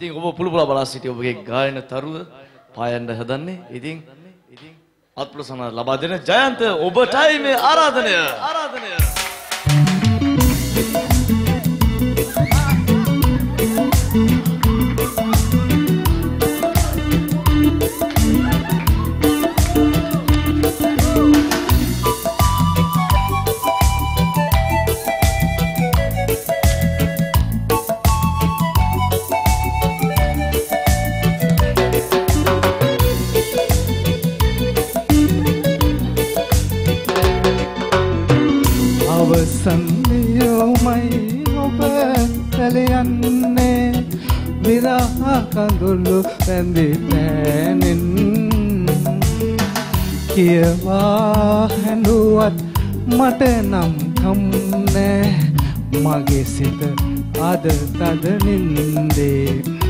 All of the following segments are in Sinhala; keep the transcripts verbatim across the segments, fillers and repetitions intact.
ඉතින් ඔබ පුළු පුලා බලා සිටි ඔබගේ ගායන තරුව පායන්න හදන්නේ. ඉතින් ඉතින් අත්ප්‍රසන්න ලබා දෙන ජයන්ත ඔබටයි මේ ආරාධනය. ආරාධනය. සන්නියෝමයි ඔබ කලයන්නේ විරහ කඳුළු රැඳි පෑනෙන් කියවා හැඬුවත් මට නම් කම්නෑ මගේ සිත අද තද නින්දේ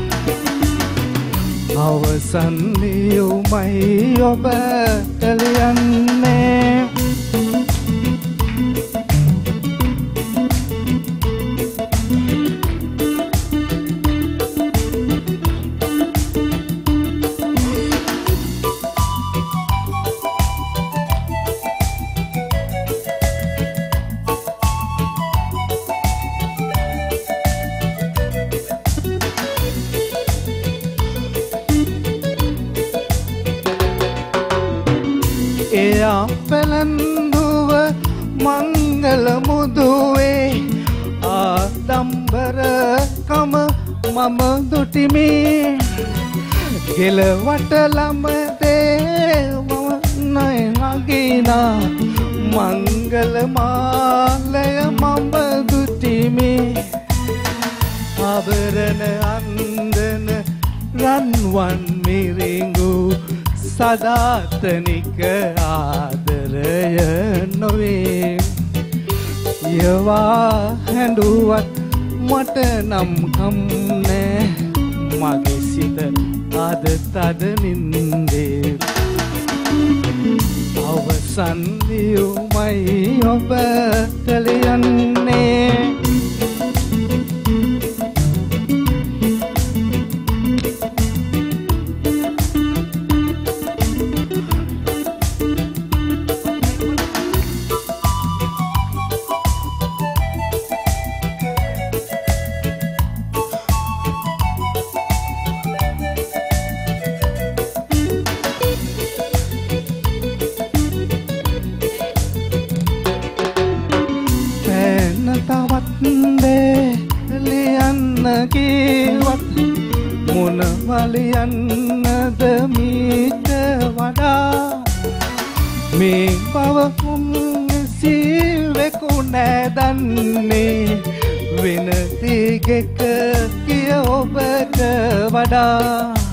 අවසන්නියෝමයි ඔබ කලයන්නේ එයා පැලන්දුව මංගල මුදුවේ ආඩම්බරකම මම දුටිමි ගෙලවට ළමදේ මම නයනගිනා මංගල මාලය මම දුටිමි ආභරණ අන්දන රන්වන් මිරිඟු සදාතනික ආදරය නොවේ යවා හැඬුවත් මට නම් කම්නෑ මගේ සිත අද තද නින්දේ අවසන් දියුමයි ඔබ කලයන්නේ ලියන්න කීවත් මොන වලියන්නද මීට වඩා මේ බව සිල්වෙකු නෑදන්නේ වෙන තිගෙක කිය ඔබට වඩා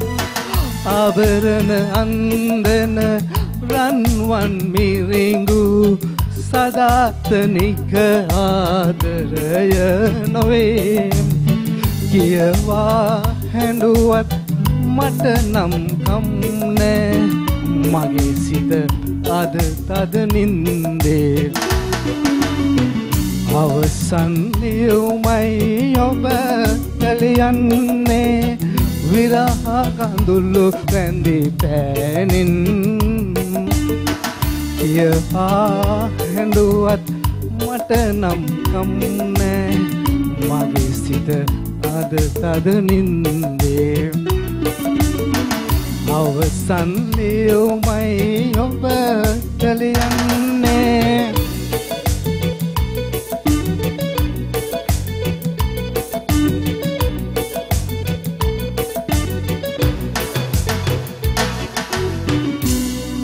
ආභරණ අන්දන රන්වන් මිරිඟු සදාතනික ආදරය නොවේ කියවා හැඬුවත් මට නම් කම්නෑ මගේ සිත අද තද නින්දේ අවසන් දියුමයි ඔබ කලයන්නේ විරහ කඳුළු රැඳි පෑනින් කියවා හැඬුවත් මට නම් කම්නෑ මගේ සිත අද තද නින්දේ අවසන් දියුමයි ඔබ කලයන්නේ